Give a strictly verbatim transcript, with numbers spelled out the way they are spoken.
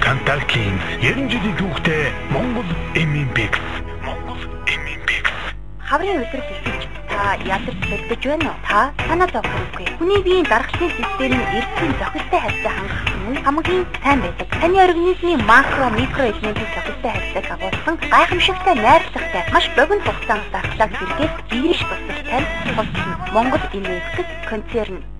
Канталкийн ярин жилийн түүхтэй Монгол Эмимбекс. Монгол Эмимбекс. Хаврын өдрөг хэлж та ядарч бэлдэж байна уу? Та санаа зовхгүй. Хүний биеийн даргалын систем нь эрдэсийн зохистой харьцаа хангах нь хамгийн сайн байдаг. Таны организмын макро, микро элементийн зохистой харьцааг агуулсан гайхамшигтай найрлагатай маш богино хугацаанд дархлааг сэргээж биерш тусах тань тусна. Монгол Эмимбекс концерн